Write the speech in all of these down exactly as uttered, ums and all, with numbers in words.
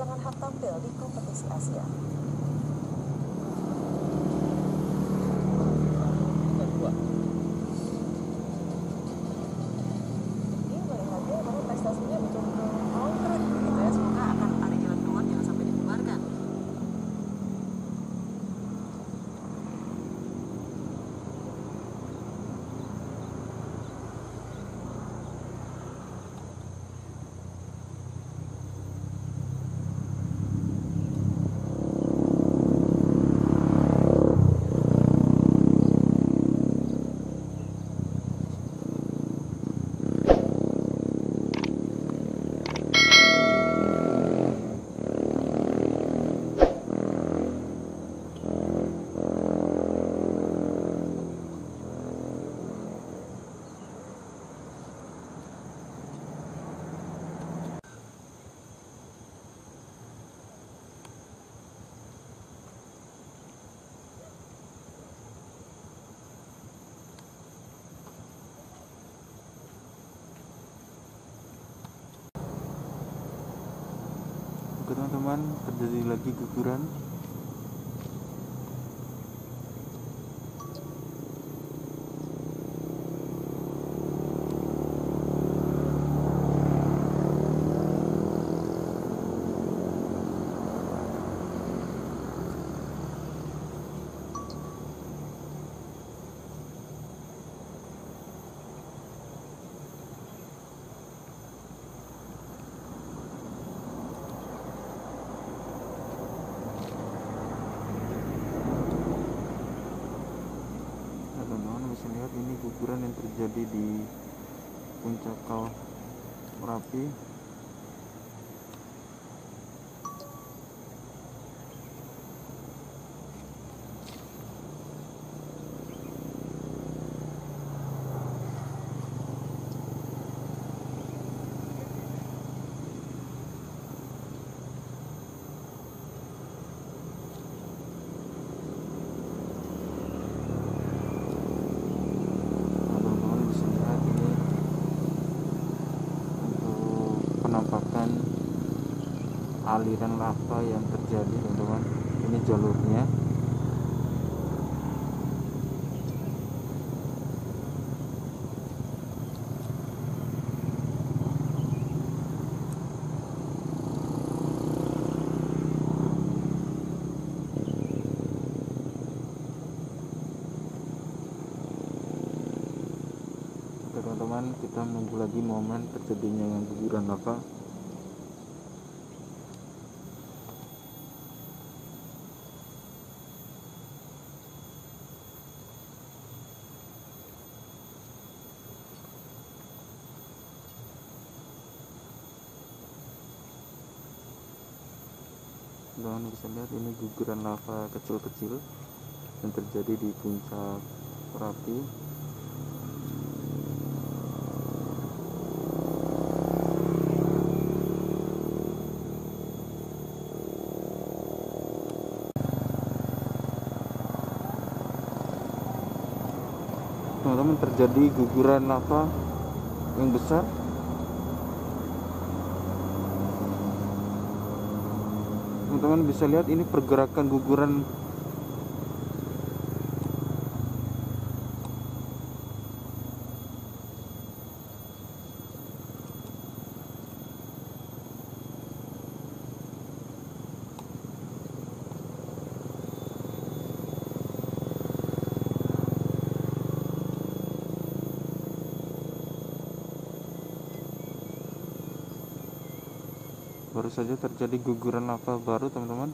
kehilangan hak tampil di kompetisi Asia. Ini melihatnya bahwa prestasinya betul-betul konkret begitu ya. Semoga akan ada jalan keluar, jangan sampai dibubarkan. Oke teman-teman, terjadi lagi guguran. Bisa lihat ini guguran yang terjadi di puncak kawah Merapi. Penampakan aliran lava yang terjadi teman-teman. Ini jalurnya. Oke teman-teman, kita menunggu lagi momen terjadinya guguran lava. Dan bisa lihat ini guguran lava kecil-kecil yang terjadi di puncak Merapi. Teman-teman, terjadi guguran lava yang besar. Teman-teman bisa lihat ini pergerakan guguran. Baru saja terjadi guguran lava baru teman-teman.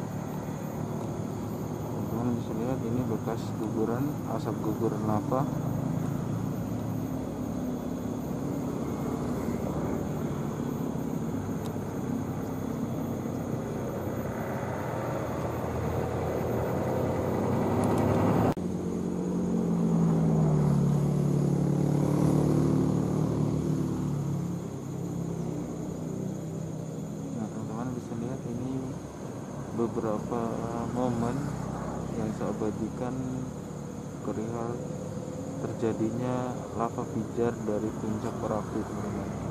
Bisa lihat ini bekas guguran, asap guguran lava. beberapa momen yang saya abadikan perihal terjadinya lava pijar dari puncak Merapi, teman-teman.